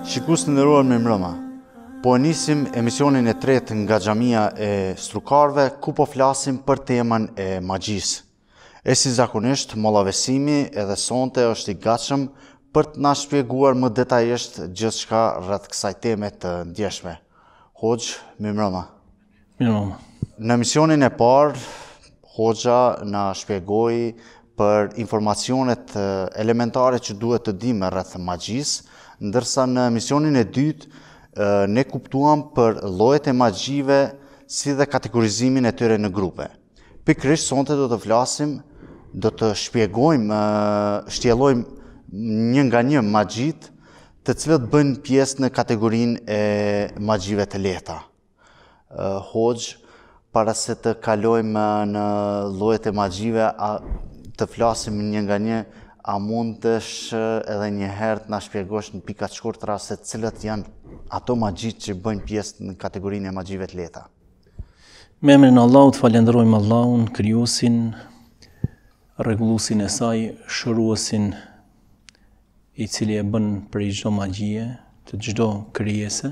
Shikus të nderuar me mbrëma, po nisim emisionin e tretë nga xhamia e Strukarve, ku po flasim për temën e magjisë. E si zakonisht, Molla Vesimi edhe sonte është i gatshëm për të na shpjeguar më detajisht gjithçka rreth kësaj teme të ndjeshme. Hoxh, me mbrëma. Mirëmbrëma. Në emisionin e parë, Hoxha na shpjegoi për informacionet elementare që duhet të dimë rreth magjisë, ndërsa në emisionin e dytë ne kuptuam për llojet e magjive si dhe kategorizimin e tyre në grupe. Pikërisht sonte do të flasim, do të shpjegojmë, shtjellojmë një nga një magjitë, të cilët bëjnë pjesë në kategorinë e magjive të lehta. Hoxh, para se të kalojmë në llojet e magjive, të flasim një nga një, a mundesh edhe një herë të na shpjegosh në pika të shkurtra se cilët janë ato magjitë që bëjnë pjesë në kategorinë e magjive të lehta? Me emrin e Allahut falenderojmë Allahun, krijuesin, rregulluesin e saj, shëruesin i cili e bën prej çdo magjie, të çdo krijese.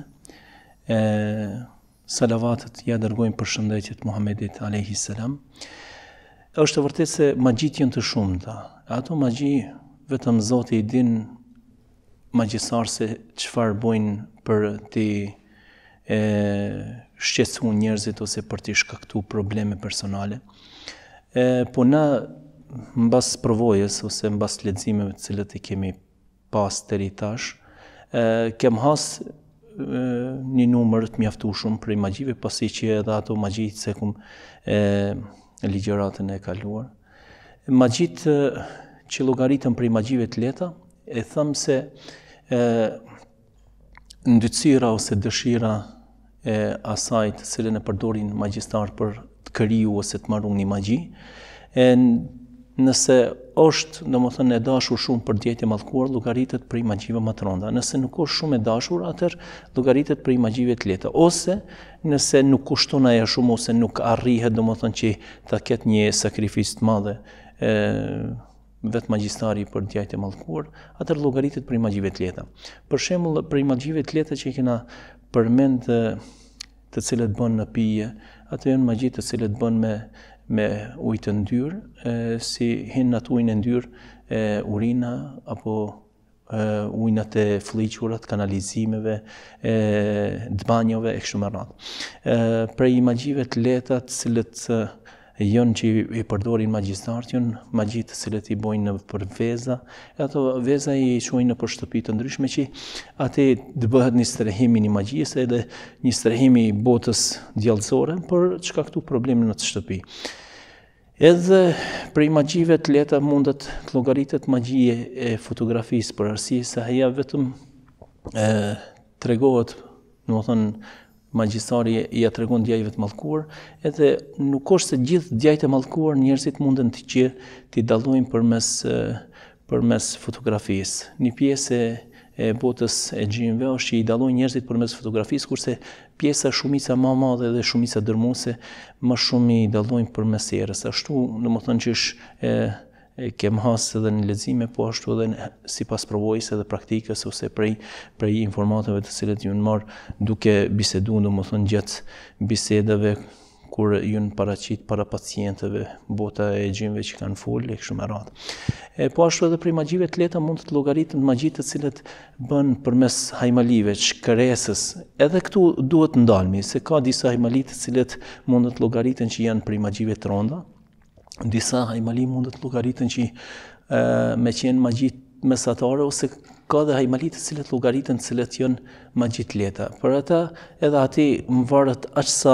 Salavatet ja dërgojmë për shëndetjet Muhamedit alayhi salam. Është vërtet se magjitë janë të shumta. Ato magji vetëm Zoti i din magjisar se çfarë bojnë për t'i shqetësuar njerëzit ose për t'i shkaktuar probleme personale. Po na mbas provojës ose mbas leximeve të cilët i kemi pas deri tash, kem has një numër të mjaftueshëm prej magjive, pasi që edhe ato magji të cekum ligjëratën e kaluar. Magjitë që llogaritën prej magjive të lehta, e them se ndytësira ose dëshira e asaj të cilën e përdorin magjistar për të kriju ose të marrë një magji, nëse është, domethënë, e dashur shumë për djajtë e mallkuar, llogaritet prej magjive më të rënda. Nëse nuk është shumë e dashur, atëherë llogaritet prej magjive të lehta. Ose nëse nuk kushton ajo shumë ose nuk arrihet, domethënë, që ta ketë një sakrificë të madhe vetë magjistari për djajtë e mallkuar, atëherë llogaritet prej magjive të lehta. Për shembull, prej magjive të lehta që kena përmend, të cilët bën në pije, ato janë magji të cilët bën me ujë të ndyrë, si hinë atë ujën e ndyrë urina apo ujnat e fllliqurat, kanalizimeve, të banjove e kështu me radhë. Prej magjive të lehta të cilët janë që i përdorin magjistarët, janë magji të cilët i bojnë për veza, ato veza i çojnë nëpër shtëpi të ndryshme që atë të bëhet një strehim i një magjisë edhe një strehim i botës djallësore për të shkaktuar probleme në të shtëpi. Edhe prej magjive të lehta mundet të llogaritet magjie e fotografisë, për arsye se ajo vetëm tregohet, domethënë, magjistari ja tregon djajve të mallkuar, edhe nuk është se gjithë djajtë e mallkuar njerëzit munden t'i dallojnë përmes fotografisë. Një pjesë e botës e gjinëve është që i dallojnë njerëzit përmes fotografisë, kurse pjesa shumica më e madhe dhe shumica dërmuese më shumë i dallojnë përmes erës. Ashtu, domethënë që kem has edhe në lexime, po ashtu edhe sipas provojës edhe praktikës ose prej informatave të cilët ju në marr duke biseduar, domethënë gjatë bisedave kur ju në paraqit para pacientëve bota e gjinëve që kanë folë e kështu me radhë. Po ashtu edhe prej magjive të lehta mund të llogaritën magji të cilët bën përmes hajmalive, shkresës. Edhe këtu duhet ndalmi, se ka disa hajmali të cilët mund të llogaritën që janë prej magjive të rënda. Disa hajmali mund të llogaritën që me qenë magji mesatare, ose ka dhe hajmali të cilët llogaritën të cilët janë magji të lehta. Për ata edhe aty më varet aq sa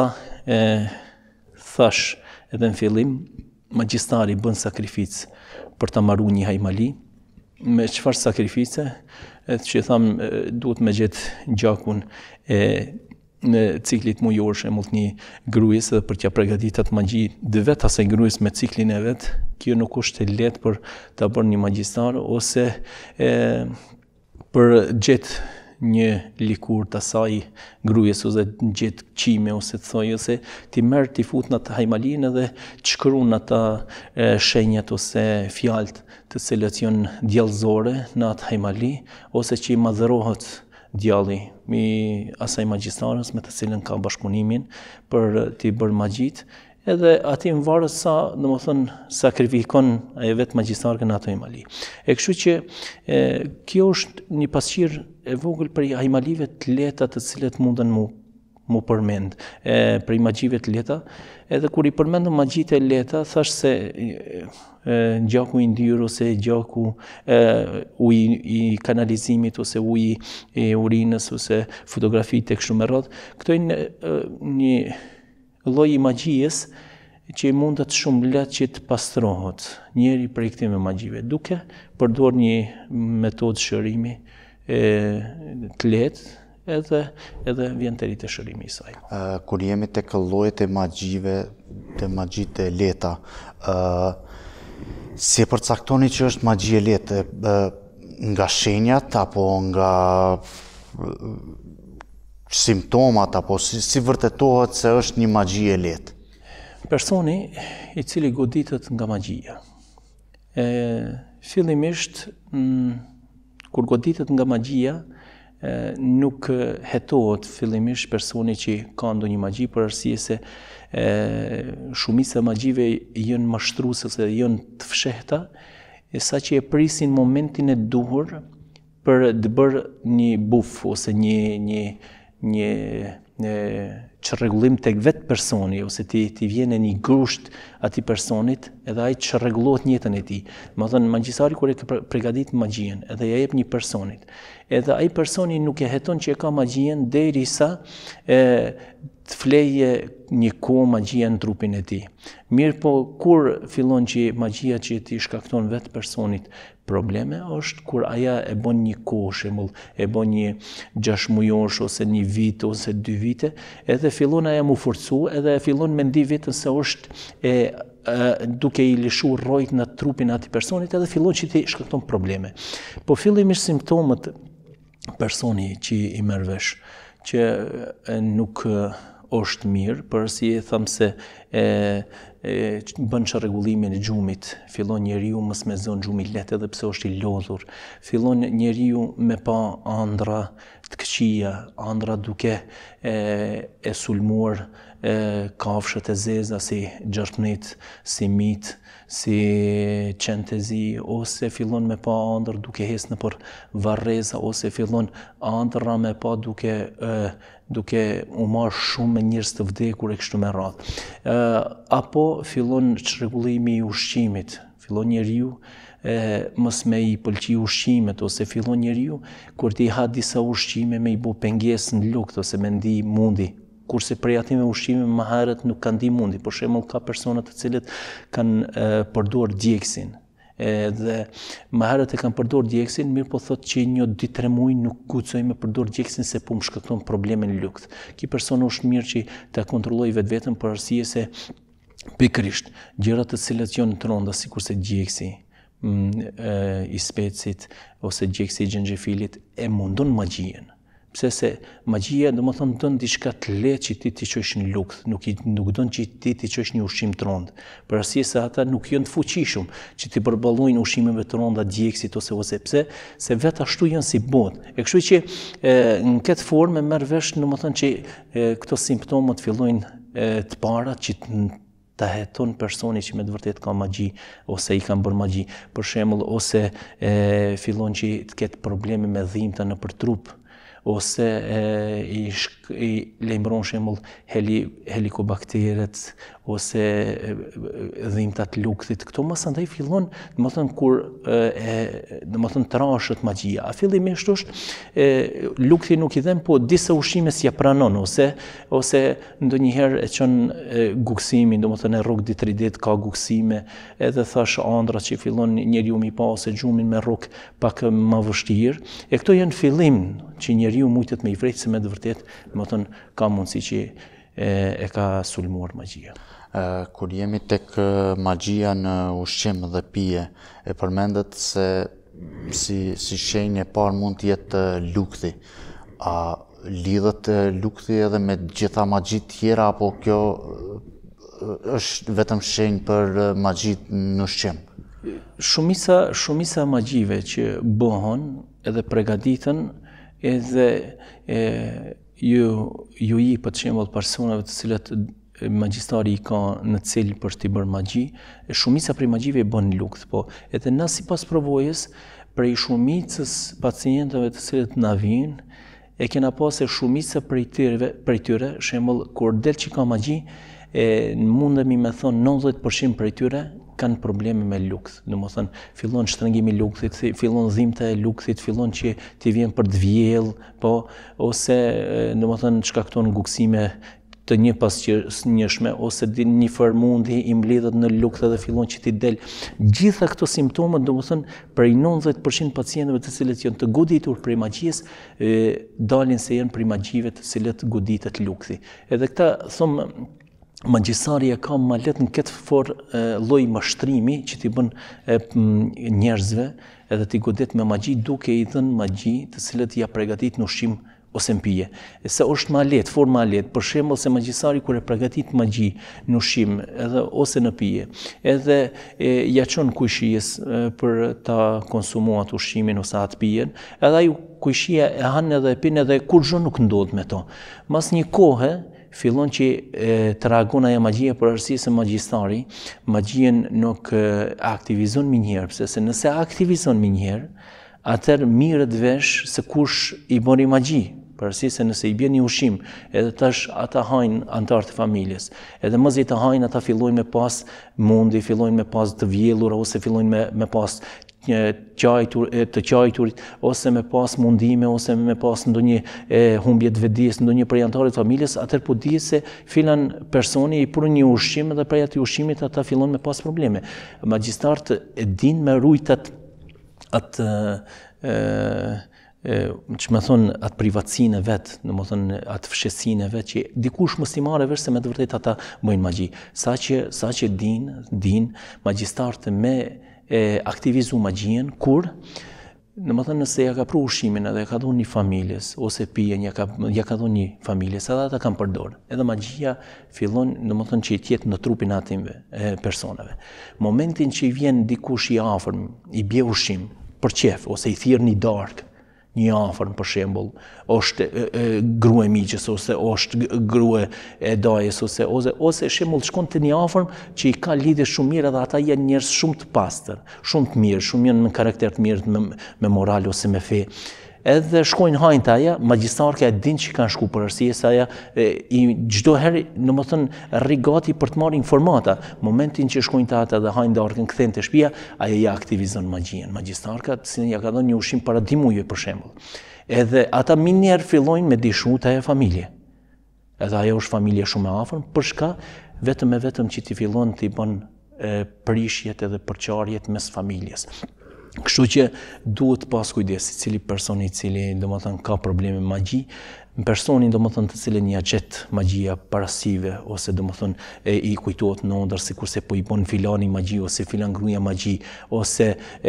thash edhe në fillim, magjistari bën sakrificë për ta marrë një hajmali. Me çfarë sakrifice? Që tham, duhet me gjetë gjakun në ciklit mujor, shembull një gruas, edhe për t'ia përgatitur atë magji dhe vetë asaj gruas me ciklin e vet, kjo nuk është e lehtë për ta bërë një magjistar, ose për gjetë një likur të asaj gruas ose gjetë qime ose të thojë, ose ti merr ti fut në atë hajmalin edhe të shkruan ata shenjat ose fjalët të cilët janë djallëzore në atë hajmali, ose që i madhërohet djalli i asaj magjistarës me të cilën ka bashkëpunimin për t'i bërë magjit, edhe ati më varet sa, sakrifikon ajo vetë magjistarën ato hajmali. E kështu që kjo është një pasqyrë e vogël për hajmalive të lehta të cilët munden mu përmend, për magjive të lehta, edhe kur i përmendëm magjitë e lehta, thash se gjaku i ndyrë ose gjaku uji i kanalizimit ose uji i urinës ose fotografitë e kështu me radhë, këto janë një lloj i magjisë që mundet shumë lehtë që të pastrohet njëri prej këtyre magjive, duke përdorur një metodë shërimi të lehtë, edhe vjen deri te shërimi i saj. Kur jemi tek llojet e magjive, te magjitë e lehta, si e përcaktoni që është magji e lehtë? Nga shenjat apo nga simptomat, apo si vërtetohet se është një magji e lehtë? Personi i cili goditet nga magjia. Fillimisht kur goditet nga magjia, nuk hetohet fillimisht personi që ka ndonjë magji, për arsye se shumica e magjive janë mashtruese ose janë të fshehta, saqë e prisin momentin e duhur për të bërë një buf ose një çrregullim tek vetë personi, ose ti vjen një grusht atij personit, edhe ai çrregullohet në jetën e tij. Domethënë magjistari kur e ka përgatit magjien, edhe ja jep një personit, edhe ai personi nuk e heton që e ka magjien derisa të fleje një kohë magjia në trupin e tij. Mirë po, kur fillon që magjia që ti shkakton vetë personit probleme, është kur aja e bën një kohë, shembull, e bën një 6 mujosh ose një vit ose 2 vite, edhe fillon aja mu forcu, edhe fillon me ndi vetën se është duke i lëshuar rrojt në trupin atij personit, edhe fillon që ti shkakton probleme. Po fillimisht simptomet personi që i merr vesh që nuk është mirë, për si e thëmë se bën çrregullimin e gjumit, fillon njeriu mos me zon gjumi lehtë edhe pse është i lodhur, fillon njeriu me pa ëndra të këqija, ëndra duke e sulmuar kafshët e zeza si gjarpnit, si mit, si qentezi, ose fillon me pa ëndër duke hes nëpër varreza, ose fillon ëndra me pa duke u marrë shumë me njerëz të vdekur e kështu me radhë. Apo fillon çrregullimi i ushqimit, fillon njeriu mos me i pëlqi ushqimet, ose fillon njeriu kur ti ha disa ushqime me i bë pengesë në luktë ose me ndi mundi. Kurse prej atime ushqime më herët nuk kanë ndi mundi. Për shembull, ka persona të cilët kanë përdorur djegësin. Dhe më herët e kanë përdorur djegësin, mirë po thotë që një 2-3 muaj nuk guxoj me përdor djegësin se po më shkakton probleme në luktë. Ky person është mirë që ta kontrolloj vetveten për arsye se pikërisht gjërat të cilat janë të rënda, sikurse djegësi i specit ose djegësi i xhenxhefilit e mundon magjien. Pse se magjia domethënë don diçka të lehtë që ti t'i çosh në lukth, nuk don që ti t'i çosh një ushqim të rënd. Për arsye se ata nuk janë të fuqishëm që ti përballojnë ushqimeve të rënda djegësit ose pse se vetë ashtu janë si botë. E kështu që në këtë formë merr vesh domethënë që këto simptomat fillojnë të para që ta heton personi që me të vërtet ka magji ose i kanë bërë magji. Për shembull, ose fillon që të ketë probleme me dhimbta nëpër trup, ose i lejmëron shembull helikobakteret ose dhimbtat lukthit. Këto mas andaj fillon, domethënë kur domethënë trashët magjia. A fillimisht është lukthi nuk i dhem, po disa ushqime s'ja pranon ose ndonjëherë e çon guksimin, domethënë e rrok 2-3 ditë ka guksime, edhe thash ëndra që fillon njeriu mi pa ose gjumin me rrok pak më vështirë. E këto janë fillim që njeriu mujtet me i vrejtë se me të vërtet, domethënë ka mundësi që e ka sulmuar magjia. Kur jemi tek magjia në ushqim dhe pije, e përmendet se si shenjë e parë mund të jetë lukthi. A lidhet lukthi edhe me gjitha magjit tjera, apo kjo është vetëm shenjë për magjit në ushqim? Shumica magjive që bëhen edhe përgatiten edhe ju i për shembull personave të cilët magjistari i ka në cilë për t'i bërë magji, shumica prej magjive i bën lukth, po edhe na sipas provojës prej shumicës pacientëve të cilët na vijnë, e kena pasur shumica prej tyre, shembull kur del që ka magji, mundemi me thonë 90% prej tyre kanë probleme me lukth. Domethënë, fillon shtrëngimi i lukthit, fillon dhimbta e lukthit, fillon që t'i vjen për të vjell, po ose domethënë shkakton nguksime të një pasqyrshme ose një fërmundi i mblidhet në lukth dhe fillon që t'i del. Gjitha këto simptome, domethënë, prej 90% pacientëve të cilët janë të goditur prej magjisë, dalin se janë prej magjive të cilët goditet lukthi. Edhe këta thomë magjistari e ka ma letë në këtë lloj mashtrimi që t'i bën njerëzve edhe t'i godet me magji duke i dhënë magji të cilët ja përgatit në ushqim ose në pije. Se është ma letë, forma ma letë, për shembull se magjistari kur e përgatit magji në ushqim edhe ose në pije, edhe ja çon kujshijes për ta konsumuar atë ushqimin ose atë pijen, edhe ai kujshia e han edhe e pin edhe kur gjë nuk ndodh me to. Mas një kohe fillon që të reagon ajo magjia për arsye se magjistari magjien nuk aktivizon më njëherë, se nëse aktivizon më njëherë, atëherë mirët vesh se kush i bëri magji. Për arsye se nëse i bën një ushqim, edhe tash ata hajnë antarët e familjes, edhe mos i të hajnë ata fillojnë me pas mundi, fillojnë me pas të vjellura ose fillojnë me pas të qajturit ose me pas mundime ose me pas ndonjë humbje të vetdijes ndonjë prej antarëve të familjes, atëherë po dihet se filan personi i pron një ushqim dhe prej atij ushqimit ata fillon me pas probleme. Magjistarët e dinë me rujtat atë që më thonë atë privatësinë e vetë, domethënë atë fshesinë e vetë që dikush mos i marrë vesh se me të vërtetë ata bëjnë magji. Saqë din magjistarët me aktivizu magjien kur domethënë nëse ja ka pru ushqimin edhe ja ka dhënë një familjes ose pijen ja ka dhënë një familjes edhe ata kanë përdorur. Edhe magjia fillon domethënë që i tjetë në trupin atyve personave. Momentin që i vjen dikush i afërm, i bie ushqim për qef ose i thirr një darkë, një afërm për shembull, është grua e miqës ose është grua e dajes ose shembull shkon te një afërm që i ka lidhje shumë mirë dhe ata janë njerëz shumë të pastër, shumë të mirë, shumë janë në karakter të mirë me moral ose me fe. Edhe shkojnë hajnë të aja, magjistarka e din që kanë shku për arsye se aja çdo herë domethënë rri gati për të marrë informata. Momentin që shkojnë të ata dhe hajnë darkën kthehen te shtëpia, ajo ja aktivizon magjien. Magjistarka, si ja ka dhënë një ushqim para 2 muajve për shembull. Edhe ata minjer fillojnë me dishu të ajo familje. Edhe ajo është familje shumë e afërm, për shka vetëm që ti fillon të i bën prishjet edhe përçarjet mes familjes. Kështu që duhet pas kujdes i cili person i cili domethënë ka probleme me magji, personi domethënë të cilën ja gjet magjia parasive ose domethënë i kujtohet në ëndër sikurse po i bën filani magji ose filan gruaja magji ose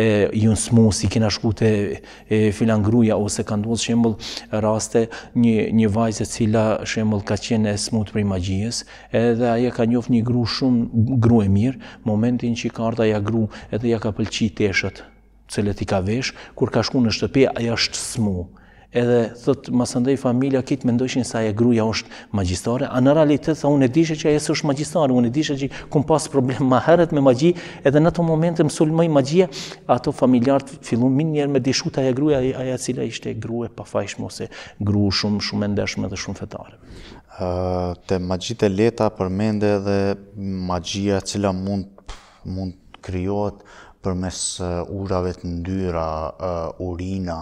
ju smusi kena shku te filan gruaja ose ka ndodhur shembull raste një vajzë e cila shembull ka qenë e smut prej magjisë, edhe ajo ka njoft një grua e mirë, momentin që ka ardha ja gru edhe ja ka pëlqi teshët cilët i ka vesh, kur ka shku në shtëpi, aja është smu. Edhe, thot, masandej familja kitë mendojshin se aja gruaja është magjistare, a në realitet, unë e dishe që aja së është magjistare, unë e dishe që kum pas problem ma heret me magji, edhe në ato momente më sulmoj magjia, ato familjarët fillun min njerë me dishu të aja gruaja, aja cila ishte grua pa fajshme, ose grua shumë endeshme dhe shumë fetare. Te magjit e leta përmende dhe magjia cila mund krijohet përmes urave të ndyra, urina,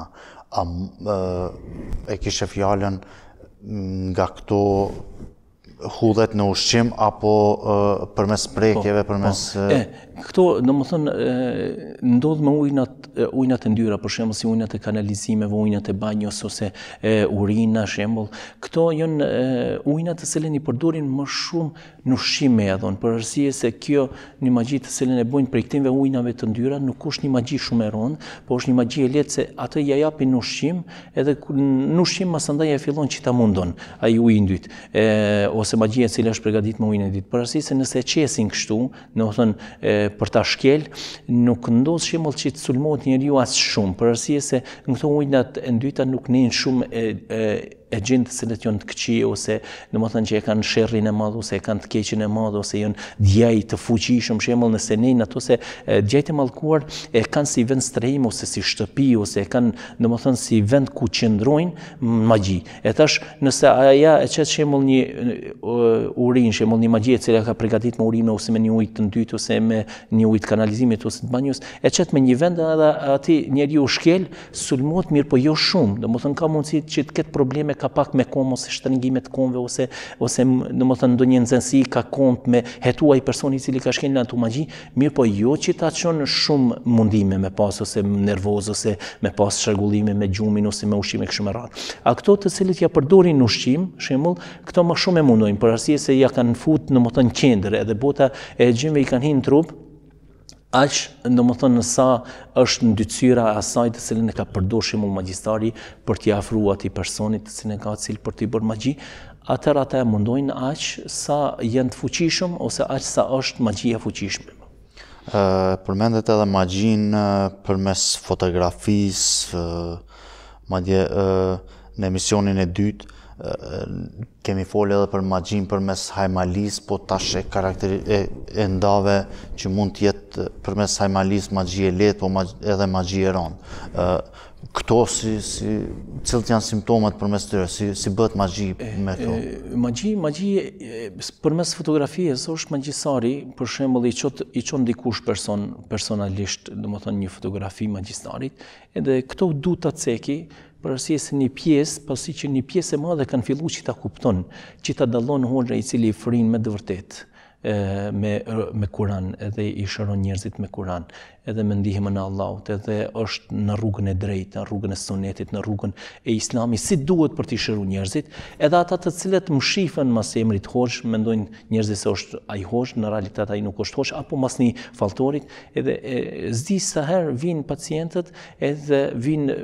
e kishe fjalën nga këto hudhet në ushqim apo përmes prekjeve, përmes... Këto, domethënë, ndodh me ujnat e ndyra, për shembull si ujnat e kanalizimeve, ujnat e banjos ose urina, shembull. Këto janë ujnat të cilën i përdorin më shumë në ushqim me dhon, për arsye se kjo një magji të cilën e bojnë prej këtyre ujnave të ndyra nuk është një magji shumë e rëndë, por është një magji e lehtë se atë ja japin në ushqim, edhe në ushqim masandaj e fillon që ta mundon ai uji i dytë, ose ose magjia e cila është përgatitur me ujin e ditë. Për arsye se nëse e qesin kështu, domethënë për ta shkel, nuk ndodh shembull që të sulmohet njeriu as shumë, për arsye se në këto ujnat e dyta nuk nin shumë e gjendë të cilët janë të këqij ose domethënë që e kanë sherrin e madh ose e kanë të keqen e madh ose janë djaj të fuqishëm, shembull nëse nin ato se djajt e mallkuar e kanë si vend strehim ose si shtëpi ose e kanë domethënë si vend ku qëndrojnë magji. E tash nëse aja e çet shembull një urinë, shembull një magji e cila ka përgatitur me urinë ose me një ujë të ndytë ose me një ujë të kanalizimit ose të banjës, e çet me një vend edhe aty njeriu shkel, sulmohet mirë po jo shumë, domethënë ka mundësi që të ketë probleme ka pak me kom ose shtrëngime të komve ose domethënë ndonjë nxehtësi ka kom me hetuaj personi i cili ka shkelën ato magji, mirë po jo që ta çon shumë mundime me pas ose nervoz ose me pas shërgullime me gjumin ose me ushqime kështu me radhë. A këto të cilët ja përdorin ushqim, shembull, këto më shumë e mundojnë për arsye se ja kanë fut domethënë qendër edhe bota e gjymëve i kanë hyrë në trup. Aq, domethënë sa është ndytësyra e asaj të cilën e ka përdorur shembull magjistari për t'i afruar atij personit të cilën ka cilë për t'i bërë magji, atëherë ata e mundojnë aq sa janë të fuqishëm ose aq sa është magjia fuqishme. Përmendet edhe magjin përmes fotografisë, madje në emisionin e dytë kemi folë edhe për magjin përmes hajmalis, po tash e ndave që mund të jetë përmes hajmalis magji e lehtë, po edhe magji e rëndë. Këto cilët janë simptomat përmes tyre, si bëhet magji me këto? Magji përmes fotografisë është magjisari, për shembull i çon dikush personalisht, domethënë një fotografi magjistarit, edhe këto du ta ceki për arsye se një pjesë, pasi që një pjesë e madhe kanë filluar që ta kupton, që ta dallon hoxha i cili frin me të vërtetë me Kur'an, edhe i shëron njerëzit me Kur'an, edhe me ndihmën e Allahut, edhe është në rrugën e drejtë, në rrugën e sunetit, në rrugën e Islamit, si duhet për t'i shëruar njerëzit, edhe ata të cilët mshifen mas emrit hoxh, mendojnë njerëzit se është ai hoxh, në realitet ai nuk është hoxh, apo mas një falltorit, edhe s'di sa herë vinë pacientët, edhe vinë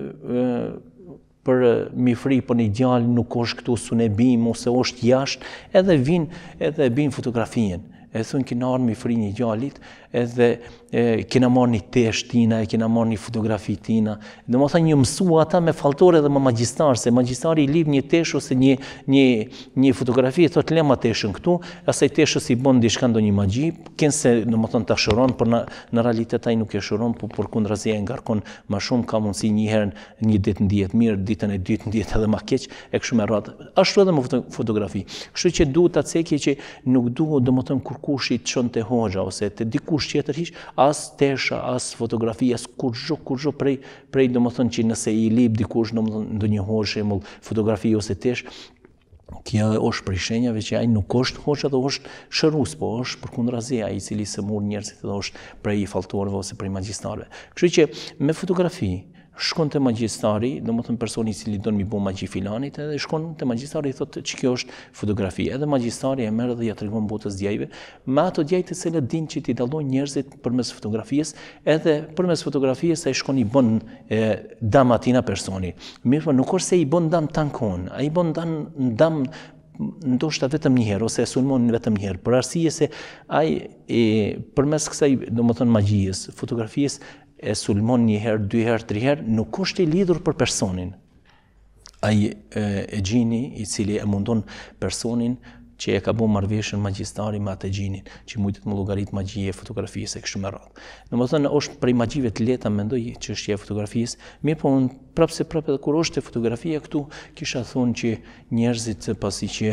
për mi fri për një djalë nuk është këtu sunebim ose është jashtë, edhe vinë fotografien. E thunë kina arë mi fri një djalit, edhe kina marrë një tesh tina, kina marrë një fotografi tina. Dhe më thënë një mësua ata me faltore dhe me magjistar, se magjistari i lidh një tesh ose një fotografi, e thotë lema teshën këtu, asaj teshës i bën diçka ndonjë magji, kënse dhe më thënë ta shëron, për në realitet ai nuk e shëron, por përkundrazi e ngarkon më shumë, ka mundësi një herë një ditë ndihet mirë, ditën e dytë ndihet edhe më keq, e kështu me radhë. Ashtu edhe me fotografi. Kështu që duhet ta cekje që nuk duhet domethënë kur kush i çonte hoxha ose te dikush tjetër hiç, as tesha, as fotografi, as kurrë prej domethënë që nëse i lip dikush domethënë ndonjë hoxh, shembull fotografi ose tesh, kjo është prej shenjave që ai nuk është hoxha dhe është shërues, po është përkundrazi ai i cili sëmur njerëzit dhe është prej falltorëve ose prej magjistarëve. Kështu që me fotografi shkon te magjistari, domethënë personi i cili don mi bë magji filanit, edhe shkon te magjistari i thotë që kjo është fotografi. Edhe magjistari e merr dhe ja tregon botës djajve, me ato djaj të cilët dinë që t'i dallojnë njerëzit përmes fotografisë, edhe përmes fotografisë ai shkon i bën dam atina personi. Mirë, nuk është se i bën dam tankon, ai bën dam ndoshta vetëm një herë ose e sulmon vetëm një herë, për arsye se ai përmes kësaj domethënë magjisë, fotografisë e sulmon një herë, 2 herë, 3 herë, nuk është i lidhur për personin. Ai e gjini i cili e mundon personin që e ka bërë marrëveshjen magjistari me atë gjinin, që mund të më llogarit magjia e fotografisë e kështu me radhë. Domethënë është prej magjive të lehta mendoj çështja e fotografisë, mirë po prapse edhe kur është fotografia këtu kisha thonë që njerëzit pasi që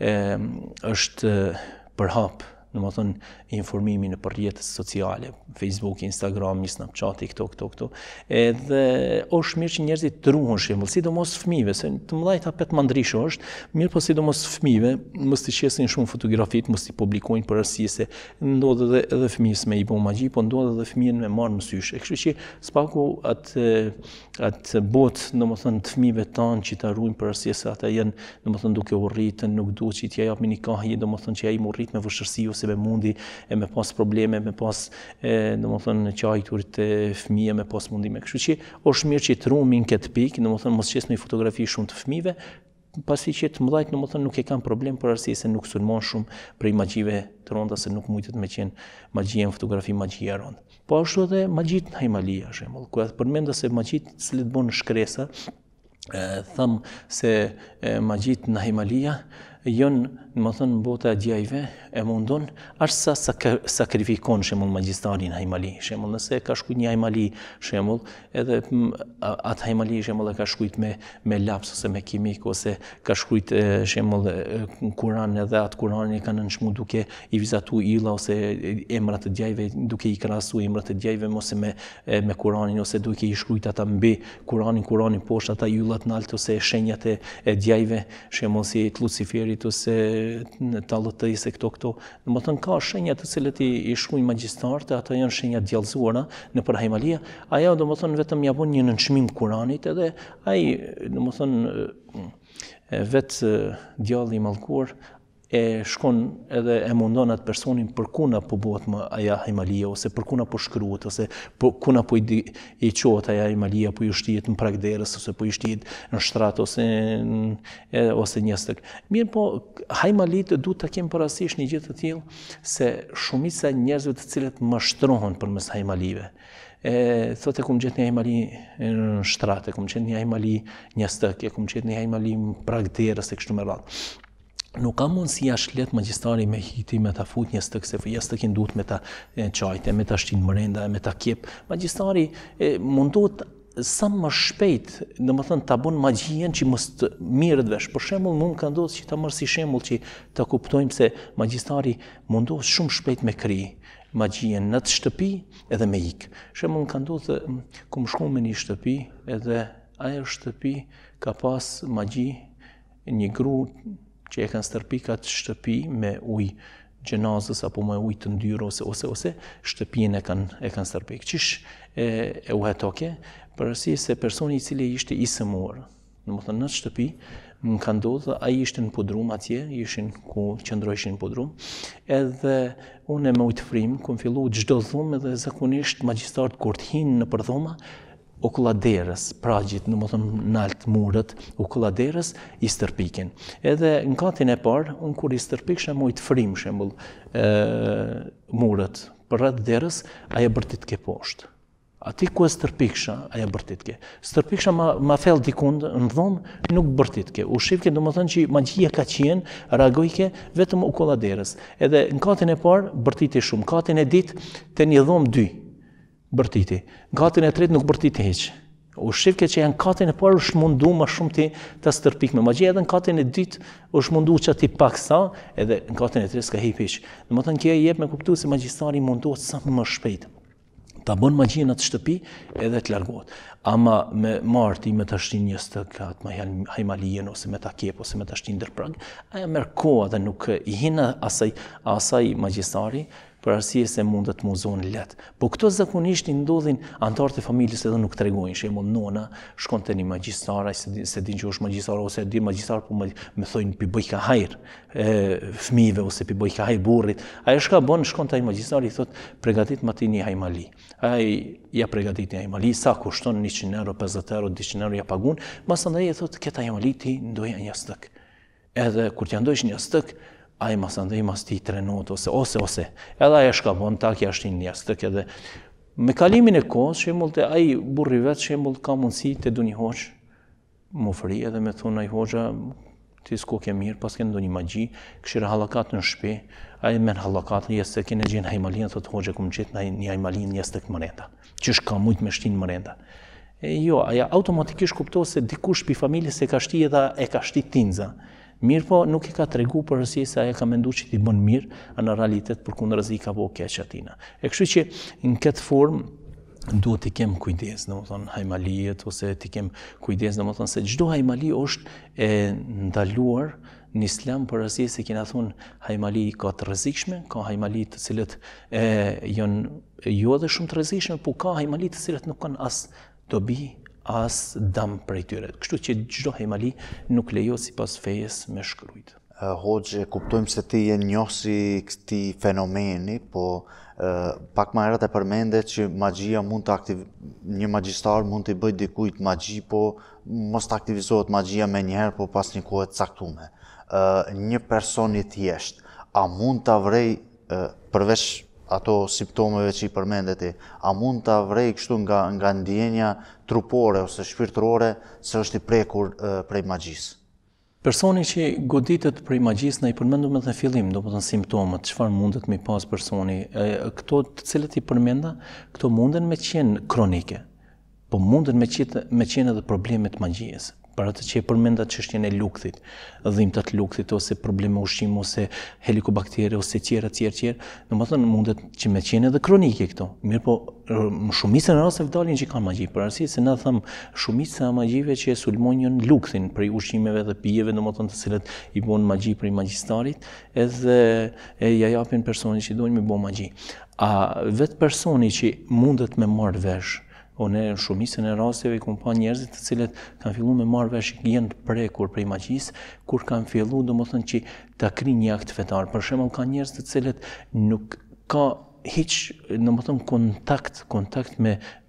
është përhap domethënë informimi në rrjetet sociale, Facebook, Instagram, Snapchat, TikTok, këto. Edhe është mirë që njerëzit të ruhen shembull, sidomos fëmijëve, se të mëdhajt hapet mandrish është, mirë po sidomos fëmijëve, mos t'i qesin shumë fotografit, mos t'i publikojnë për arsye se ndodhet edhe fëmijës me i bë magji, po ndodhet edhe fëmijën me marrë mësysh. E kështu që spaku atë botë domethënë të fëmijëve tanë që ta ruajnë për arsye se ata janë domethënë duke u rritur, nuk duhet që t'ia japin nikahi, domethënë që ai mu rrit me vështirësi ose me mundi e me pas probleme, me pas domethënë qajturit e fëmijë, me pas mundime. Kështu që është mirë që të ruhemi në këtë pikë, domethënë mos qes me fotografi shumë të fëmijëve, pasi që të mëdhajt domethënë nuk e kanë problem për arsye se nuk sulmon shumë prej magjive të ronda, se nuk mujtet me qenë magjia në fotografi, magjia e rondë. Po ashtu edhe magjit në Himalia, shembull, ku përmenda se magjit të cilët bën shkresa, thëmë se magjit në Himalia janë, domethënë bota e djajve e mundon aq sa sakrifikon shembull magjistari në Himali. Shembull, nëse ka shkujt një Himali, shembull, edhe atë Himali shembull e ka shkujt me laps ose me kimik, ose ka shkujt shembull Kur'an, edhe atë Kur'anin e kanë nënçmu duke i vizatu ylla ose emrat e djajve, duke i krahasu emrat e djajve ose me Kur'anin, ose duke i shkruajt ata mbi Kur'anin poshtë ata yllat nalt ose shenjat e djajve, shembull si Luciferit ose tallëtëj se këto. Domethënë ka shenja të cilët i shkruajnë magjistarët, ato janë shenja djallëzuara nëpër Himalia. Ajo domethënë vetëm ja bën një nënçmim Kuranit, edhe ai domethënë vetë djalli i mallkuar e shkon edhe e mundon atë personin për kuna po bëhet më aja Himalia, ose për kuna po shkruhet, ose kuna po i qohet aja Himalia, po i shtihet në prag derës, ose po i shtihet në shtrat, ose një stëk. Mirë po, Himalit duhet ta kemi parasysh një gjë të tillë, se shumica e njerëzve të cilët mashtrohen përmes Himalive. Thotë kum gjetë një Himali në shtrat, kum gjetë një Himali një stëk, kum gjetë një Himali në prag derës e kështu me radhë. Nuk ka mundësi ashlet magjistari me hiti, me ta fut një stëk, se stëkin duhet me ta qajte, me ta shtin mrenda, me ta kjep. Magjistari mundohet sa më shpejt, domethënë ta bën magjien që mos të mirët vesh. Për shembull, mua më ka ndodhur që ta marr si shembull që ta kuptojmë se magjistari mundohet shumë shpejt me kri magjien në të shtëpi edhe me ik. Shembull, më ka ndodhur ku më shkon me një shtëpi, edhe ajo shtëpi ka pas magji, një gru që e kanë stërpik atë shtëpi me ujë gjenazës apo me ujë të ndyrë, ose shtëpinë e kanë stërpik. Qish e u hetoke, për arsye se personi i cili ishte i sëmur, domethënë në shtëpi, më ka ndodhur ai ishte në podrum atje, ishin ku qëndroheshin në podrum, edhe unë me ujë të frim, ku më fillu çdo dhumë, edhe zakonisht magjistarët kur të hinë në përdhoma, okulladerës, pragjit, domethënë nalt murët, okulladerës i stërpikin. Edhe në katin e parë, unë kur i stërpiksha me ujë të frim, shembull, murët për rreth derës, ajo bërtitke poshtë. Ati ku e stërpiksha, ajo bërtitke. Stërpiksha ma fell dikund në dhomë, nuk bërtitke. U shifke domethënë që magjia ka qenë, reagojke vetëm okulladerës. Edhe në katin e parë bërtiti shumë, katin e ditë te një dhomë 2. Bërtiti. Në katin e tretë nuk bërtiti heq. U shifke që janë katin e parë është mundu ma shumë të stërpik me magji, edhe në katin e dytë është mundu që ati pak sa, edhe në katin e tretë s'ka hip heq. Domethënë kjo jep me kuptu se magjistari mundohet sa më shpejt ta bën magjia në atë shtëpi edhe të largohet. Ama me marti, me ta shtin një stëk atë me Himalien, ose me ta kep, ose me ta shtin ndër prag, ajo merr kohë dhe nuk i hin asaj magjistari, për arsye se mundet mu zonë letë. Po këto zakonisht i ndodhin antarët e familjes edhe nuk tregojnë. Shembull, nona shkon te një magjistar, se din që është magjistar, ose di magjistar, po më thojnë pi bëj ka hajër fëmijëve, ose pi bëj ka hajër burrit. Ajo shka bën, shkon te ai magjistar, i thot përgatit ma ti një Himali. Ai ja përgatit një Himali, sa kushton 100 euro, 50 euro, 200 euro ja pagun, masandaj e thot këta Himali ti ndoja një stëk. Edhe kur t'ja ndojsh një stëk, ai masandaj mas ti 3 not, ose. Edhe aja shka bon, tak ja shtin një stëk, edhe me kalimin e kohës, shembull te ai burri vet, shembull ka mundësi te du një hoq, më fri, edhe me thonë ai hoxha, ti s'ko ke mirë, pas ke ndonjë magji, këshira hallakat në shtëpi, ai men hallakat, jesë se kene gjenë Himalin, thot hoxha ku më gjetë një Himalin, një stëk mrenda, që shka mujt me shtin mrenda. Jo, aja automatikisht kupto se dikush pi familjes e ka shti edhe e ka shti tinza. Mirë po nuk e ka tregu për arsye se aja ka mendu që ti bën mirë, a në realitet për kundërzi ka bo keq atina. E kështu që në këtë formë duhet t'i kem kujdes, domethënë Himaliet, ose t'i kem kujdes, domethënë se çdo Himali është e ndaluar në Islam, për arsye se kena thonë Himali ka të rrezikshme, ka Himali të cilët janë jo edhe shumë të rrezikshme, por ka Himali të cilët nuk kanë as dobi, as dëm prej tyre. Kështu që çdo Himali nuk lejohet sipas fejes me shkrujt. Hoxhë, kuptojmë se ti je njohësi këtij fenomeni, po pak më herët e përmende që magjia një magjistar mund t'i bëjë dikujt magji, po mos të aktivizohet magjia me njëherë, po pas një kohë të caktume. Një person i thjesht, a mund t'a vrej, përveç ato simptomeve që i përmende ti, a mund t'a vrej kështu nga ndjenja trupore ose shpirtërore se është i prekur prej magjisë? Personi që goditet prej magjisë, na i përmendëm edhe në fillim, domethënë simptomat, çfarë mundet me pas personi, këto të cilët i përmenda, këto munden me qenë kronike, po munden me qenë edhe problemet magjisë. Për atë që e përmenda çështjen e lukthit, dhimbtat lukthit ose probleme ushqimi ose helikobaktere ose tjera, domethënë mundet që me qenë edhe kronike këto. Mirë po, shumicën e rasteve dalin që kanë magji, për arsye se na tham shumica e magjive që e sulmojnë lukthin prej ushqimeve dhe pijeve, domethënë të cilët i bën magji prej magjistarit, edhe ja japin personit që duan me bë magji. A vetë personi që mundet me marrë vesh, ne shumicën e rasteve kam pa njerëzit të cilët kanë filluar me marrë vesh jenë të prekur prej magjisë, kur kanë filluar domethënë që ta krinë një akt fetar. Për shembull, ka njerëz të cilët nuk ka hiç domethënë kontakt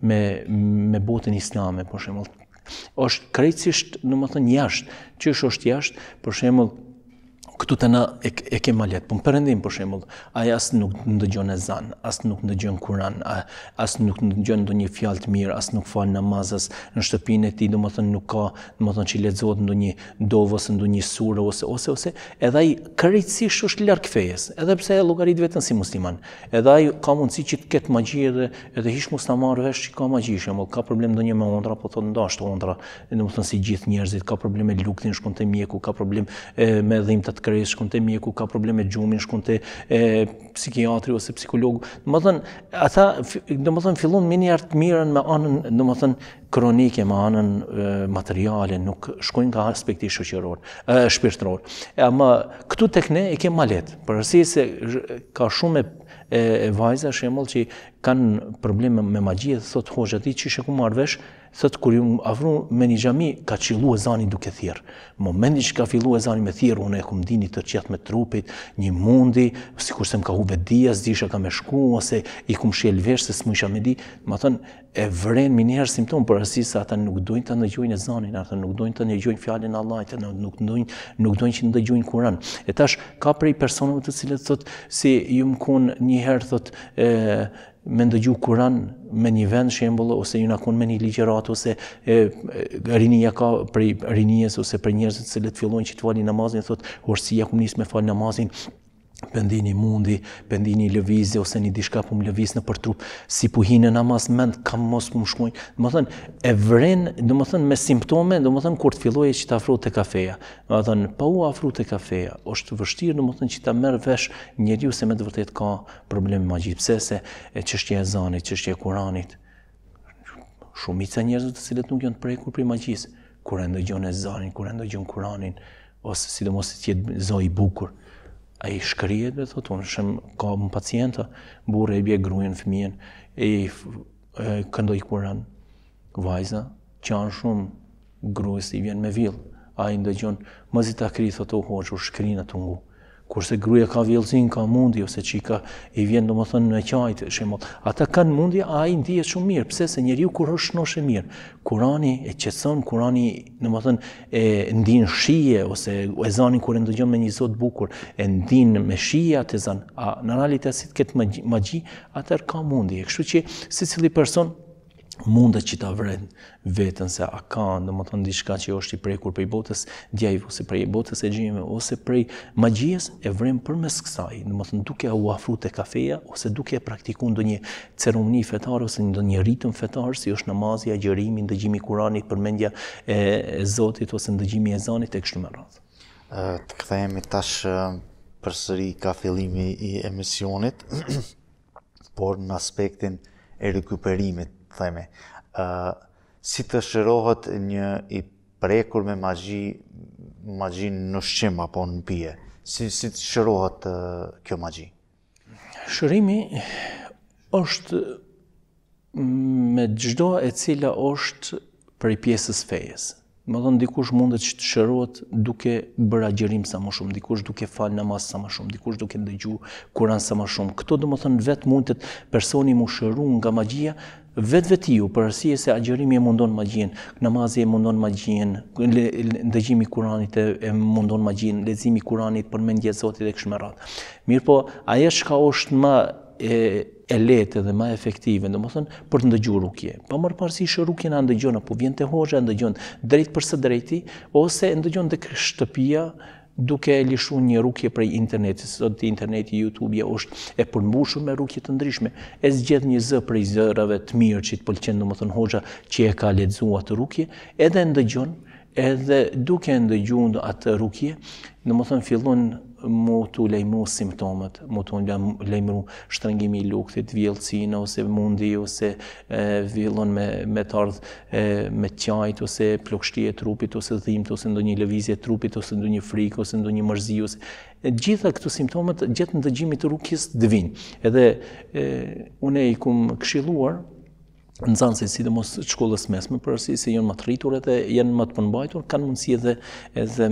me botën islame, për shembull. Është krejtësisht domethënë jashtë. Çish është jashtë, për shembull, këtu të na e ke malet, po në Perëndim për shembull, ai as nuk ndëgjon ezan, as nuk ndëgjon Kur'an, as nuk ndëgjon ndonjë fjalë të mirë, as nuk fal namaz, as në shtëpinë e tij domethënë nuk ka, domethënë që lexohet ndonjë dovë ose ndonjë sure ose edhe ai krejtësisht është larg fejes, edhe pse e llogarit veten si musliman. Edhe ai ka mundësi që të ketë magji edhe hiç mos ta marrë vesh që ka magji, shembull, ka problem ndonjë me ondra, po thotë ndasht ondra, domethënë si gjithë njerëzit, ka probleme me luktin, shkon te mjeku, ka problem me dhimbtat shkon te mjeku, ka probleme gjumin, shkon te psikiatri ose psikologu. Domethënë ata domethënë fillon me një të mirën me anën domethënë kronike, me anën materiale, nuk shkojnë nga aspekti shoqëror, shpirtëror. Ama këtu tek ne e ke malet, për arsye se ka shumë e vajza shembull që kanë probleme me magji, thot hoxha ti çish e ku marr vesh, thot kur ju afru me një xhami ka çillu ezani duke thirr. Momenti që ka fillu ezani me thirr, unë e kum dini të qet me trupit, një mundi, sikurse më ka humbë dia, s'disha ka me shku ose i kum shel vesh se s'mujsha me di, më thon e vren më njëherë simptom për arsye se ata nuk dojnë ta ndëgjojnë ezanin, ata nuk dojnë ta ndëgjojnë fjalën e Allahut, nuk dojnë që ndëgjojnë Kur'an. E tash ka prej personave të cilët thot si ju më kon një herë thot me ndëgju Kur'an me një vend shembull ose ju na kon me një ligjërat ose rinia ka prej rinies ose për njerëz të cilët fillojnë që të falin namazin thot ursia kum nis me fal namazin pendini mundi, pendini lëvizje ose një diçka po më lëviz në për trup, si po hinë namaz mend kam mos po më shkojnë. Domethënë e vren, domethënë me simptome, domethënë kur të fillojë që të afrohet te kafeja. Domethënë pa u afruar te kafeja, është vështirë domethënë që ta merr vesh njeriu se me të vërtetë ka probleme magji, pse se çështja e ezanit, çështja e Kuranit. Shumica njerëzve të cilët nuk janë të prekur për magjisë, kur e ndëgjon ezanin, kur e ndëgjon Kuranin, ose sidomos të jetë zoj i bukur. Ai shkrihet dhe thotë unë shem ka një pacienta, burri e bie gruën, fëmijën, këndoj Kur'an. Vajza qanë shumë, gruës i vjen me vill. Ai ndëgjon, mos i ta kri thotë o hoxh, shkrin atë ngu. Kurse gruaja ka villësin, ka mundi ose çika i vjen domethënë në qajt, shembull. Ata kanë mundi, ai ndihet shumë mirë, pse se njeriu kur është shnoshe mirë. Kurani e qetson, Kurani domethënë e ndin shije ose ezani kur e ndëgjon me një zot bukur, e ndin me shije atë ezan. A në realitet si të ketë magji, atëherë ka mundi. Kështu që secili person mundet që ta vren veten se a ka domethënë diçka që është i prekur prej botës djajve ose prej botës e xhinjeve ose prej magjisë e vren përmes kësaj, domethënë duke u afruar te kafeja ose duke praktikuar ndonjë ceremoni fetare ose ndonjë ritëm fetar si është namazi, agjërimi, ndëgjimi i Kuranit, përmendja e Zotit ose ndëgjimi i ezanit e kështu me radhë. Të kthehemi tash përsëri ka fillimi i emisionit, por në aspektin e rikuperimit themi. Si të shërohet një i prekur me magji në ushqim apo në pije? Si të shërohet kjo magji? Shërimi është me çdo e cila është prej pjesës fejes. Më thonë, dikush mundet që të shërohet duke bërë agjerim sa më shumë, dikush duke falë namaz sa më shumë, dikush duke ndëgju Kuran sa më shumë. Këto do më thonë vetë mundet personi mu shëru nga magjia, vetë për arsye se agjerimi e mundon magjien, namazi e mundon magjien, ndëgjimi Kuranit e mundon magjien, leximi Kuranit, përmendja e Zotit e kështu me radhë. Mirë po, ajo çka është më e lehtë dhe më efektive, domethënë për të ndëgjuar rukje. Pa marrë parasysh rukjen a ndëgjon apo vjen te hoxha, ndëgjon drejt për së drejti ose ndëgjon tek shtëpia duke lishuar një rukje prej internetit. Sot interneti, YouTube-ja është e përmbushur me rukje të ndryshme. E zgjedh një zë prej zërave të mirë që të pëlqen domethënë hoxha që e ka lexuar atë rukje, edhe ndëgjon, edhe duke ndëgjuar atë rukje, domethënë fillon mu t'u lejmëru simptomet, mu t'u lejmëru shtrëngimi i luktit, vjellësinë ose mundi, ose fillon me të ardhë me qajt, ose plagështia e trupit, ose dhimbje, ose ndonjë lëvizje e trupit, ose ndonjë frikë, ose ndonjë mërzi, ose gjitha këto simptomet gjatë ndëgjimit të rukjes dvin. Edhe unë i kum këshilluar nxënësit, sidomos të shkollës mesme, për arsye se janë më të rritur edhe janë më të përmbajtur, kanë mundësi edhe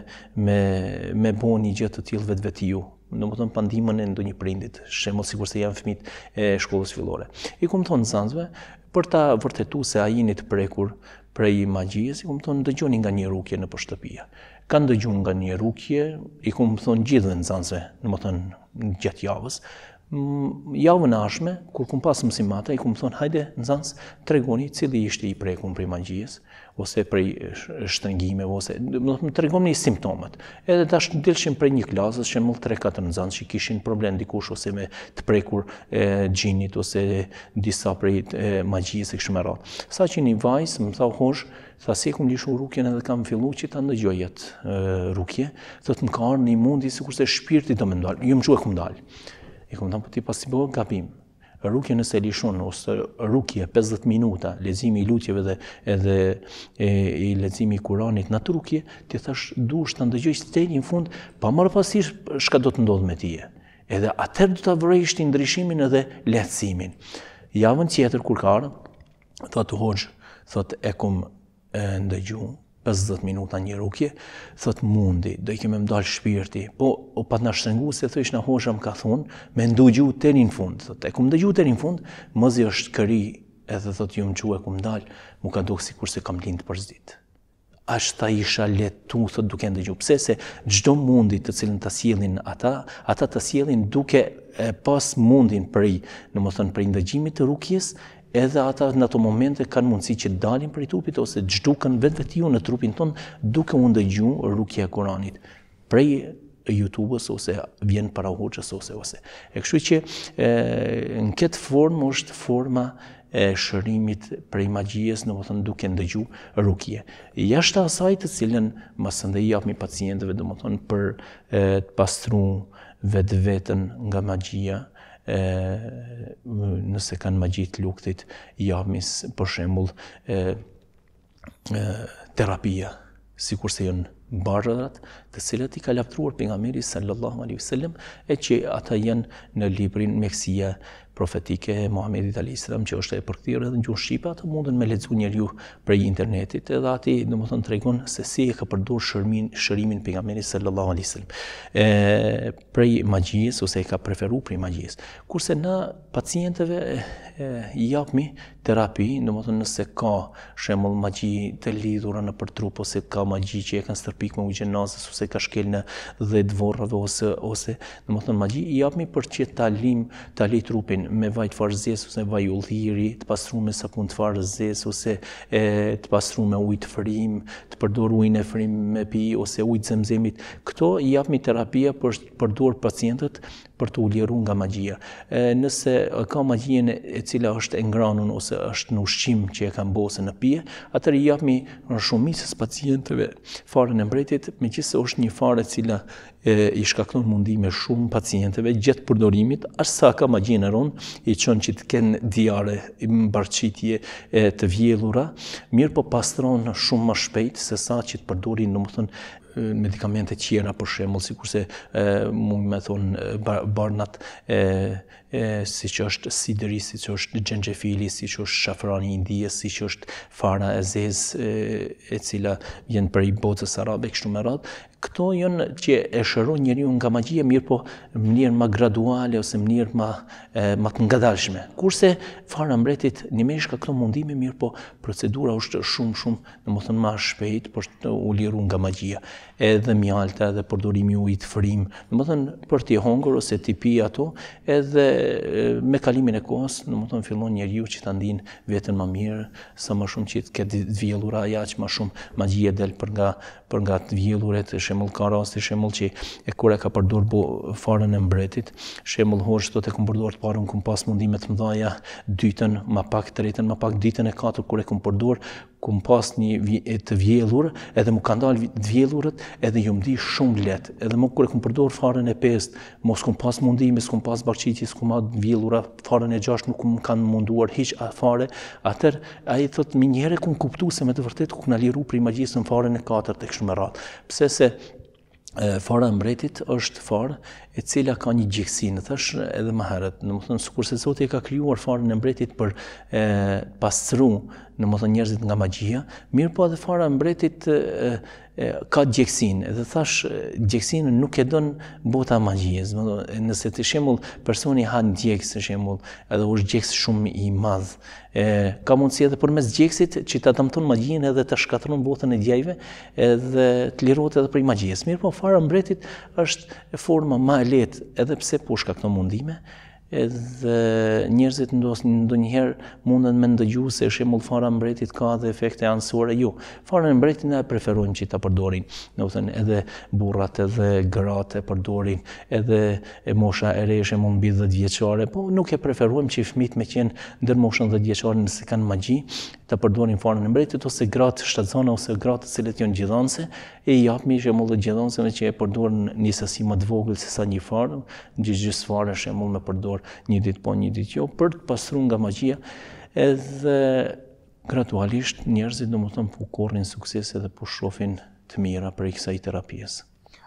me bo një gjë të tillë vetvetiu. Domethënë pa ndihmën e ndonjë prindit, shembull sikur se janë fëmijët e shkollës fillore. I kum thonë nxënësve për ta vërtetuar se a jeni të prekur prej magjisë, i kum thonë dëgjoni nga një rukje nëpër shtëpi. Kanë dëgjuar nga një rukje, i kum thonë gjithë nxënësve, domethënë gjatë javës. Javën e ardhshme, kur kum pas mësimata, i kum thonë hajde nxënës, tregoni cili ishte i prekur prej magjisë ose prej shtrëngimeve, ose domethënë tregoni simptomet. Edhe tash dilshin prej një klasë, shembull 3-4 nxënës që kishin problem dikush ose me të prekur xhinit ose disa prej magjisë kështu me radhë. Sa që një vajzë më tha hoxh, tha si kum lishu rukjen edhe kam filluar që ta ndëgjoj atë rukje, thotë më ka ardhur një mundi sikurse shpirti do më ndal. Jo më kum dal. I kum thënë po ti pasi bëu gabim. Rukje nëse lishon ose rukje 50 minuta, leximi i lutjeve edhe i leximi i Kuranit në atë rukje, ti thash duhesh ta ndëgjoj deri në fund, pa marrë parasysh çka do të ndodh me tije. Edhe atëherë do ta vërejsh ti ndryshimin edhe lehtësimin. Javën tjetër kur ka ardhur, thotë hoxh, thotë e kum ndëgjuar 50 minuta një rukje, thot mundi, do i keme më dalë shpirti, po pa të na shtrëngu se thësh na hoxha më ka thonë, me ndëgju deri në fund, thot e kum ndëgju deri në fund, mëzi është këri, edhe thot ju më quhe kum dalë, mu ka dukë sikur se kam lindë përzit. Ashtë ta isha letu, thot duke ndëgju, pse se çdo mundi të cilën ta sjellin ata ta sjellin duke pas mundin prej ndëgjimit të rukjes, edhe ata në ato momente kanë mundësi që dalin prej trupit ose zhdukën vetë në trupin ton duke u ndëgjuar rukja e Kuranit prej YouTube-s ose vjen para hoxhës ose. E kështu që në këtë formë është forma e shërimit prej magjisë, domethënë duke ndëgjuar rukje. Jashtë asaj të cilën masandej japmi pacientëve, domethënë për të pastruar vetveten nga magjia, nëse kanë magji të luktit, japmis për shembull terapia, sikur se janë barrat, të cilat i ka lavdruar pejgamberi sallallahu alaihi wasallam, e që ata janë në librin Meksia profetike e Muhamedit alayhis salam, që është e përkthyer edhe në gjuhën shqipe, ato mundën me lexu njeriu prej internetit, edhe aty domethënë tregon se si e ka përdorur shërimin pejgamberit sallallahu alaihi wasallam prej magjisë ose e ka preferuar prej magjisë. Kurse na pacientëve i japmi terapi, domethënë nëse ka shembull magji të lidhura nëpër trup ose ka magji që e kanë stërpik me ujënazës ose ka shkel në 10 vorrave ose domethënë magji, i japmi për që ta li trupin me vaj të farzes ose vaj ulliri, të pastruar me sapun të farzes ose të pastruar me ujë të fërim, të përdor ujin e fërim me pi ose ujë të zemzemit. Këto i japmi terapia për përdor pacientët për të u liru nga magjia. Nëse ka magjien e cila është e ngranun ose është në ushqim që e kanë bose në pije, atër i japmi shumicës pacientëve farën e mbretit, megjithëse është një farë e cila i shkakton mundime shumë pacientëve gjatë përdorimit, as sa ka magjien e ronë, i çon që të kenë diare, mbarqitje të vjellura, mirë po pastron shumë më shpejt se sa që të përdorin domethënë medikamente tjera, për shembull, sikurse mund me thonë barnat si që është sideri, si që është xhenxhefili, si që është shafrani i Indisë, si që është fara e zezë e cila vjen prej botës arabe kështu me radhë. Këto janë që e shëron njeriu nga magjia, mirë po në mënyrë më graduale ose në mënyrë më të ngadalshme. Kurse fara mbretit nimesh ka këto mundime, mirë po procedura është shumë domethënë më shpejt për të u liruar nga magjia. Edhe mjalta, edhe përdorimi i ujit frim, domethënë për t'i hongër ose t'i pi ato, edhe me kalimin e kohës, domethënë fillon njeriu që ta ndin veten më mirë, sa më shumë që të ketë të vjellura, aq më shumë magjia del për nga të vjelluret. Shembull ka raste shembull që kur e ka përdor farën e mbretit, shembull hoxh thotë kam përdor të parën kum pas mundime të mëdha, dytën, më pak tretën, më pak ditën e katërt kur e kam përdor, kum pas një të vjellur, edhe më kanë dalë të vjellurët, edhe ju mdi shumë lehtë. Edhe më kur e kam përdor farën e pestë, mos kum pas mundime, s'kum pas barçiçi, s'kum të vjellura, farën e gjashtë nuk më kanë munduar hiç fare. Atëherë ai thotë më njëherë kum kuptuar se me të vërtetë ku na liru prej magjisë në farën e katërt e kështu me radhë. Pse se fara e mbretit është farë e cila ka një gjeksin, thash edhe më herët, domethënë sikurse Zoti e ka krijuar farën e mbretit për pastru, domethënë njerëzit nga magjia, mirë po edhe fara e mbretit ka gjeksin, edhe thash gjeksin nuk e don bota e magjisë. Nëse të shembull personi ha djegës, për shembull, edhe është djegës shumë i madh, ka mundësi edhe përmes djegësit që ta dëmton magjinë edhe ta shkatërron botën e djajve, edhe të lirohet edhe prej magjisë. Mirë po fara e mbretit është forma më e lehtë, edhe pse po ka këto mundime, edhe njerëzit ndonjëherë munden me ndëgju se shembull fara e mbretit ka edhe efekte anësore. Jo, farën e mbretit ne preferojmë që ta përdorin, domethënë edhe burrat edhe gratë e përdorin, edhe mosha e re shembull mbi 10 vjeçare, po nuk e preferojmë që fëmijët me qenë ndër moshën 10 vjeçare nëse kanë magji, ta përdorin farën e mbretit, ose gratë shtatzana ose gratë të cilët janë gjithënëse, e japmi shembull gjithënëseve që e përdorin një sasi më të vogël se sa një farë, gjysmë shembull me përdor një ditë po, një ditë jo, për të pastruar nga magjia, edhe gradualisht njerëzit domethënë po korrin sukses edhe po shohin të mira prej kësaj terapisë.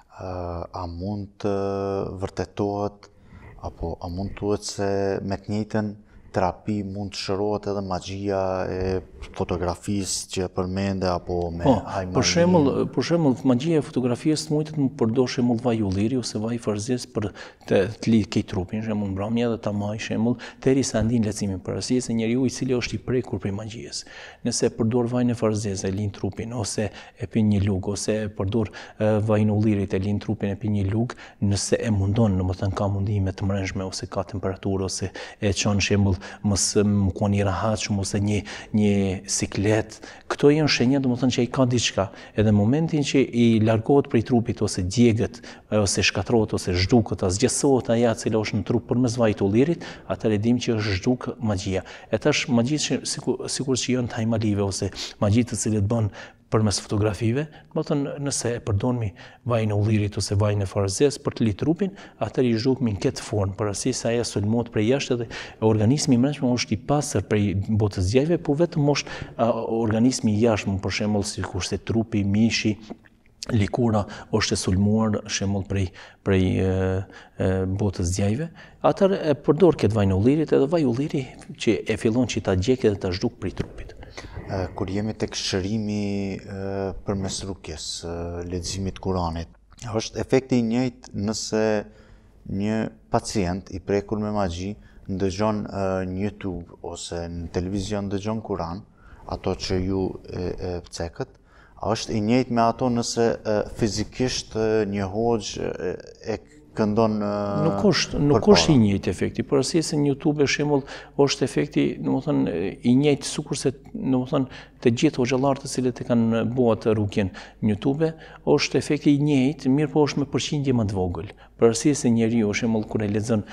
A mund të vërtetohet apo a mund thuhet se me të njëjtën terapi mund të shërohet edhe magjia e fotografisë që përmende apo me hajmarrje? Për shembull, magjia e fotografisë mund të përdor shembull vaj ulliri ose vaj farzes për të ligjë trupin, shembull mbrëmje edhe ta maj shembull derisa ndin lehtësimin parasysh se njeriu i cili është i prekur prej magjisë. Nëse përdor vajin e farzes e lin trupin, ose e pin një lugë, ose e përdor vajin ullirit e lin trupin e pin një lugë, nëse e mundon, domethënë ka mundime të mrenshme ose ka temperaturë ose e çon shembull mos më koni rahatshëm ose një siklet. Këto janë shenja domethënë që ai ka diçka. Edhe në momentin që i largohet prej trupit ose djegët ose shkatërrohet ose zhduket, zgjesohet ajo e cila është në trup përmes vajit ullirit, atëherë dimë që është zhduk magjia. E tash magjitë sikur që janë të hajmalive ose magjitë të cilët bën përmes fotografive, domethënë nëse e përdormi vajin e ullirit ose vajin e farzes për të lidhur trupin, atëherë i zhdukmi në këtë formë, parasysh se ajo sulmohet prej jashtë dhe organizmi i mbrëmshëm është i pastër prej botës djajve, po vetëm është organizmi i jashtëm, për shembull sikurse trupi, mishi, likura është e sulmuar shembull prej botës djajve, atëherë e përdor këtë vajin e ullirit, edhe vaji ulliri që e fillon që ta gjekë dhe ta zhduk prej trupit. Kur jemi tek shërimi përmes rukjes, leximit Kuranit, është efekti i njëjtë nëse një pacient i prekur me magji ndëgjon në YouTube ose në televizion ndëgjon Kuran, ato që ju e cekët, është i njëjtë me ato nëse fizikisht një hoxh e këndon Nuk është i njëjtë efekti, por si se në YouTube për shembull është efekti, domethënë i njëjtë sikurse domethënë të gjithë hoxhallarët të cilët e kanë bërë atë rukjen në YouTube, është efekti i njëjtë, mirë po është me përqindje më të vogël. Për si se njeriu për shembull kur e lexon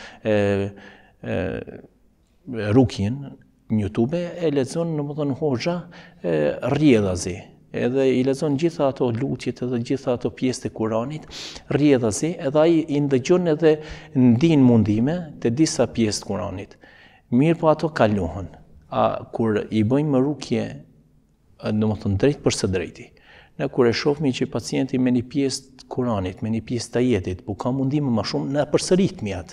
rukjen në YouTube e lexon domethënë hoxha rrjedhazi. Edhe i lexon gjitha ato lutjet edhe gjitha ato pjesë të Kuranit, rrjedhazi, edhe ai i ndëgjon edhe ndin mundime të disa pjesë të Kuranit. Mirë po ato kalohen. Kur i bëjmë rukje, domethënë drejt për së drejti, ne kur e shohmi që pacienti me një pjesë të Kuranit, me një pjesë të ajetit, po ka mundime më shumë, ne përsëritmi atë.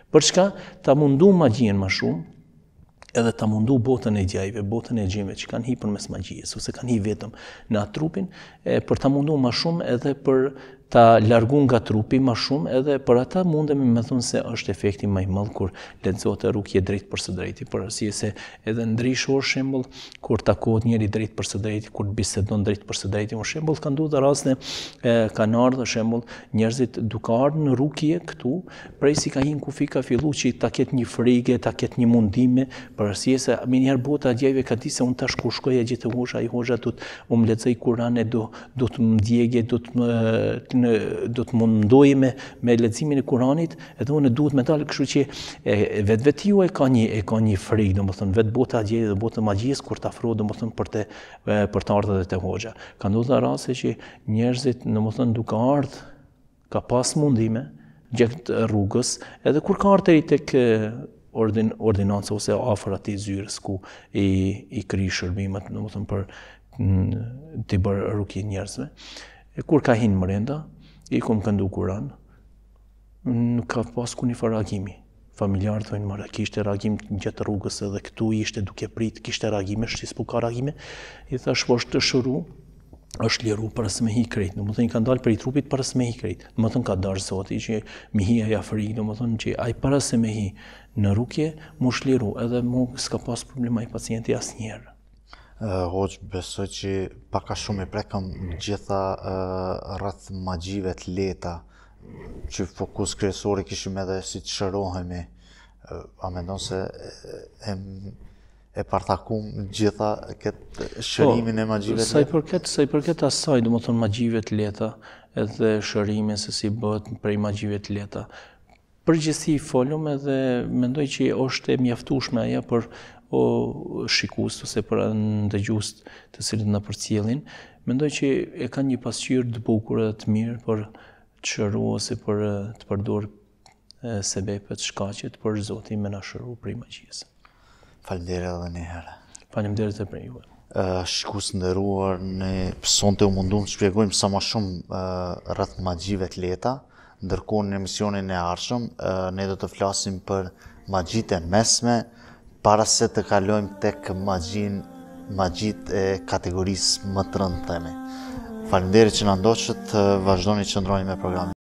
Për çka? Ta mundu magjien më shumë, edhe ta mundu botën e gjajve, botën e gjimve që kanë hi përmes magjisë, ose kanë hi vetëm në atë trupin, për ta mundu më shumë edhe për ta largu nga trupi më shumë, edhe për ata mundemi me thonë se është efekti më i madh kur lexohet rukje drejt për së drejti, për arsye se edhe ndryshor shembull kur takohet njëri drejt për së drejti, kur bisedon drejt për së drejti, për shembull kanë ndodhur raste kanë ardhur shembull njerëzit duke ardhur në rukje këtu, prej si ka hin kufi ka fillu që ta ketë një frikë, ta ketë një mundime, për arsye se më njëherë bota e gjajve ka di se unë tash kur shkoj e gjithë hoxha, ai hoxha do të më lexoj Kur'ane, do të më ndjegje, do të mundoj me leximin e Kuranit, edhe unë duhet me dalë, kështu që vetë ju e ka një frikë, domethënë vetë bota e gjejë dhe bota e magjisë kur të afrohet domethënë për të ardhur te hoxha. Ka ndodhur raste që njerëzit domethënë duke ardhur ka pas mundime gjatë rrugës, edhe kur ka ardhur tek ordinanca ose afër atij zyrës ku i kri shërbimet domethënë për të bërë rukje njerëzve. Kur ka hinë mrenda, i kom këndu Kur'an, nuk ka pas ku një farë reagimi. Familjarë thojnë mëra, kishte reagim gjatë rrugës edhe këtu ishte duke prit, kishte reagime, shqis po ka reagime. I thash, po është të shëru, është liru para se me hi krejt. Në më thënë, ka ndalë për i trupit para se me hi krejt. Në më thënë, ka darë zoti që mi hi aja frikë, në më thënë që aj para se me hi në rukje, mu shliru, edhe mu s'ka pas problema i pacienti as njerë. Hoxh, besoj që paka shumë i prekëm gjitha rreth magjive të leta, që fokus kryesor i kishim edhe si të shërohemi, a mendon se e partakum gjitha këtë shërimin e magjive të leta? Sa i përket asaj, do më thonë magjive të leta, edhe shërimin se si bëhet prej magjive të leta, përgjithësi folum edhe mendoj që është e mjaftueshme ajo për shikus ose për ndëgjues të cilët na përcjellin, mendoj që e kanë një pasqyrë të bukur edhe të mirë për të shëruar ose për të përdorur sebepet, shkaqet për Zotin me na shëruar prej magjisë. Faleminderit edhe një herë. Faleminderit edhe për ju. Shikues nderuar, ne sonte u mundum të shpjegojmë sa më shumë rreth magjive të leta, ndërkohë në emisionin e ardhshëm ne do të flasim për magjitë e mesme, para se të kalojmë tek magjitë e kategorisë më të rëndë themi. Faleminderit që na ndoqët, vazhdoni që ndroni me programin.